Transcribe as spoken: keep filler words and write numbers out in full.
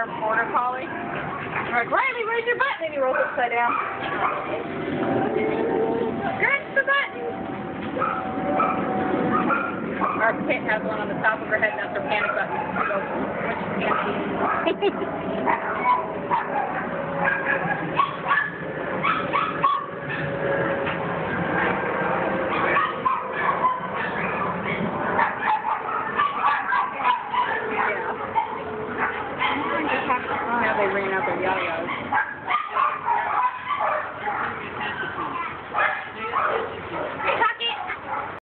Our border collie. I'm like, Riley, where's your button? And he rolls upside down. Scratch the button. Our kit has one on the top of her head, and that's her panic button. She goes, which is